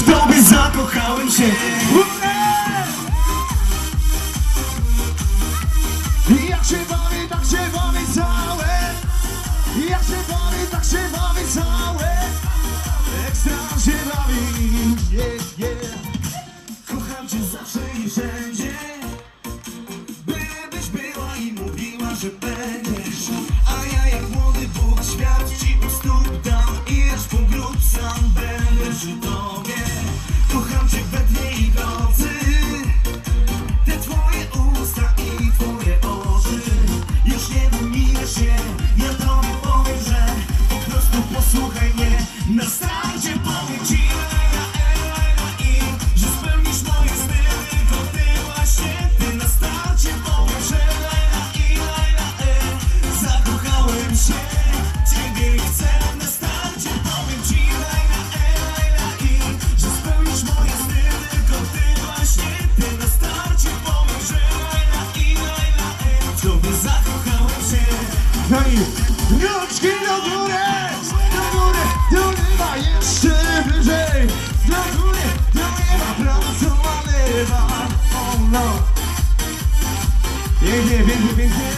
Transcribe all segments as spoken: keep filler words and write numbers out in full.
tobie zakochałem się. Jak się bawi, tak się bawi całe. Jak się bawi, tak się bawi całe. Ekstra się bawi, yeah, yeah. Kocham cię zawsze i wszędzie, bylebyś była i mówiła, że będziesz. A ja jak młody Bóg świat ci u stóp dam i aż po grób sam będę przy tobie. Kocham cię we dnie i w nocy, te twoje usta i twoje oczy. Już nie wymienisz się, ja tobie powiem, że po prostu posłuchaj mnie. Na starcie powiem ci lejla, lejla i że spełnisz moje sny, tylko ty właśnie ty. Na starcie powiem, że lejla i lejla, e, zakochałem się, ciebie chcę. Na starcie powiem ci lejla, e, lejla i że spełnisz moje sny, tylko ty właśnie ty. Na starcie powiem, że lejla i lejla, e, w tobie zakochałem się. No i rączki do góry, do góry, do nieba jeszcze wyżej. Do góry, do nieba, pracowany wam. Oh no. Pięknie, pięknie, pięknie.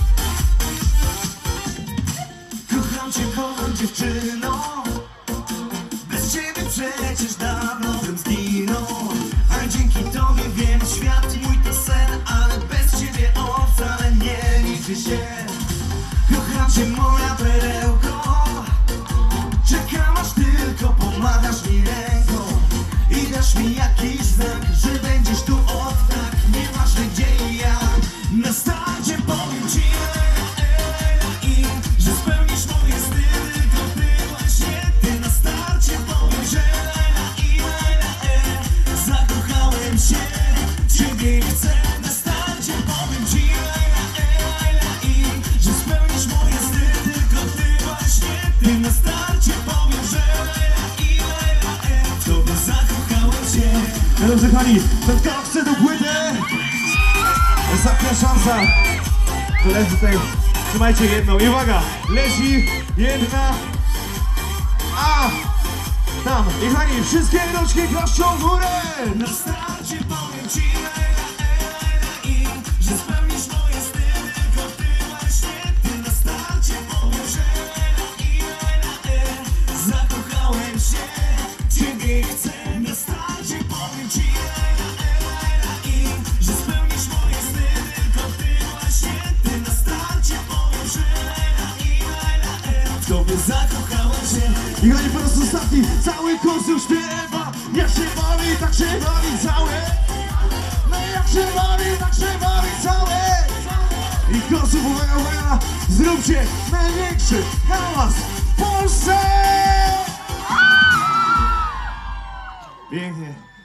Kocham cię, kocham dziewczyno, bez ciebie przecież dawno bym zginął. A dzięki tobie wiem, świat mój to sen, ale bez ciebie on wcale nie liczy się. Kocham cię, moja perełko, czekam aż tylko pomachasz mi ręką i dasz mi jakiś znak, że będziesz tu od tak, nieważne gdzie i jak. Na starcie powiem ci lejla, lejla i że spełnisz moje sny, tylko ty właśnie ty. Na starcie powiem, że lejla i lejla, e, zakochałem się, ciebie chcę. Na starcie powiem ci lejla, e, lejla i że spełnisz moje sny, tylko ty właśnie ty. Na starcie powiem, że lejla i lejla, e, w tobie zakochałem się. No dobrze, kochani, to kto chce do płyty? Ostatnia szansa. Koledzy tutaj, trzymajcie jedną. I uwaga, leci jedna. A, tam. I kochani, wszystkie rączki klaszczą w górę. Na starcie powiem ci lejla, e, lejla i że spełnisz moje sny, tylko ty właśnie ty. Na starcie powiem, że lejla i lejla, e, zakochałem się, ciebie chcę. Na starcie powiem ci lejla, e, lejla i że spełnisz moje sny, tylko ty właśnie ty. Na starcie powiem, że lejla i lejla, e, w tobie zakochałem się. I kochani, po raz ostatni cały kościół śpiewa. Jak się bawi, tak się bawi całe. No jak się bawi, tak się bawi całe. I kościół, uwaga, uwaga, zróbcie największy hałas w Polsce! Pięknie.